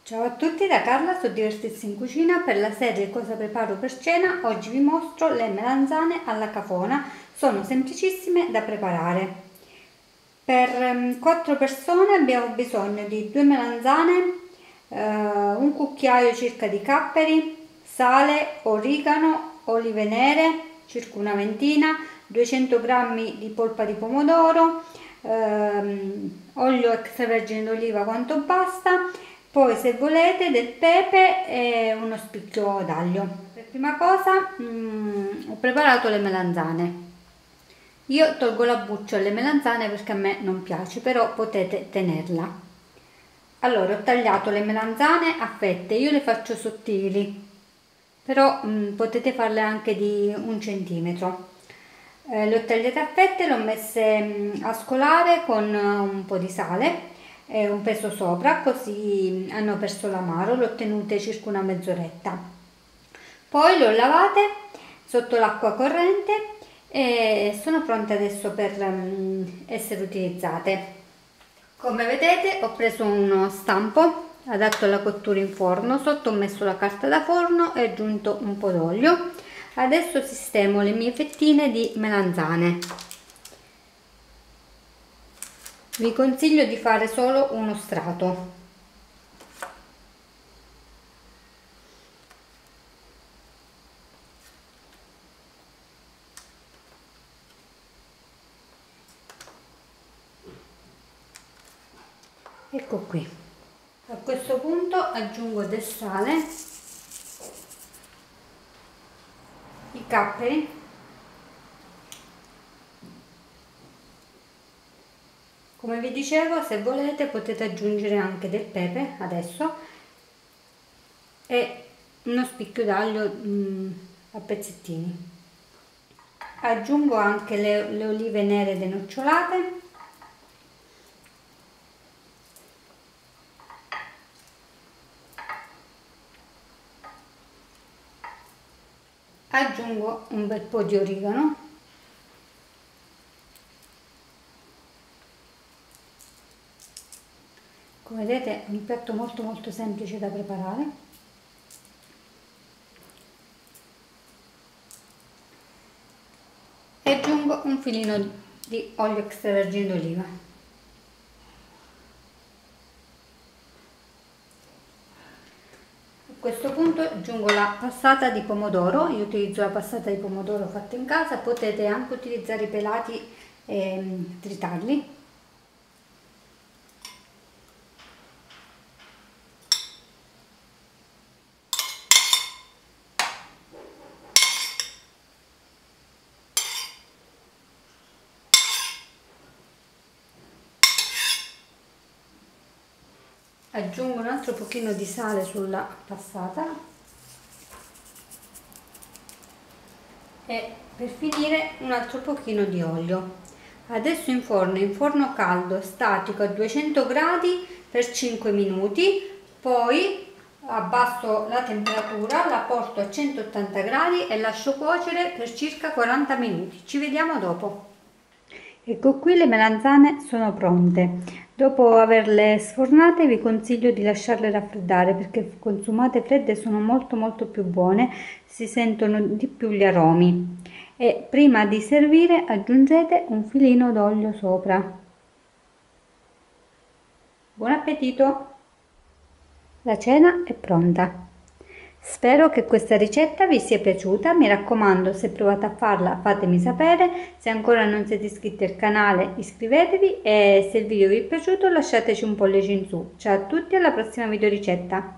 Ciao a tutti, da Carla, su Divertirsi in Cucina. Per la serie Cosa preparo per cena, oggi vi mostro le melanzane alla cafona. Sono semplicissime da preparare. Per 4 persone abbiamo bisogno di 2 melanzane, un cucchiaio circa di capperi, sale, origano, olive nere, circa una ventina, 200 g di polpa di pomodoro, olio extravergine d'oliva quanto basta. Poi se volete del pepe e uno spicchio d'aglio. Per prima cosa ho preparato le melanzane. Io tolgo la buccia alle melanzane perché a me non piace, però potete tenerla. Allora, ho tagliato le melanzane a fette, io le faccio sottili, però potete farle anche di 1 centimetro. Le ho tagliate a fette, le ho messe a scolare con un po' di sale e un peso sopra, così hanno perso l'amaro. Le ho tenute circa una mezz'oretta, poi le ho lavate sotto l'acqua corrente e sono pronte adesso per essere utilizzate. Come vedete ho preso uno stampo adatto alla cottura in forno, sotto ho messo la carta da forno e aggiunto un po' d'olio. Adesso sistemo le mie fettine di melanzane. Vi consiglio di fare solo uno strato. Ecco qui. A questo punto aggiungo del sale, i capperi, come vi dicevo, se volete potete aggiungere anche del pepe adesso e uno spicchio d'aglio a pezzettini. Aggiungo anche le olive nere denocciolate, aggiungo un bel po' di origano, come vedete è un piatto molto semplice da preparare. E aggiungo un filino di olio extravergine d'oliva. A questo punto aggiungo la passata di pomodoro. Io utilizzo la passata di pomodoro fatta in casa, potete anche utilizzare i pelati e tritarli. Aggiungo un altro pochino di sale sulla passata e per finire un altro pochino di olio. Adesso in forno caldo statico a 200 gradi per 5 minuti, poi abbasso la temperatura, la porto a 180 gradi e lascio cuocere per circa 40 minuti. Ci vediamo dopo. Ecco qui, le melanzane sono pronte. Dopo averle sfornate vi consiglio di lasciarle raffreddare perché consumate fredde sono molto più buone, si sentono di più gli aromi. E prima di servire aggiungete un filino d'olio sopra. Buon appetito! La cena è pronta. Spero che questa ricetta vi sia piaciuta, mi raccomando, se provate a farla fatemi sapere, se ancora non siete iscritti al canale iscrivetevi e se il video vi è piaciuto lasciateci un pollice in su. Ciao a tutti, alla prossima video ricetta!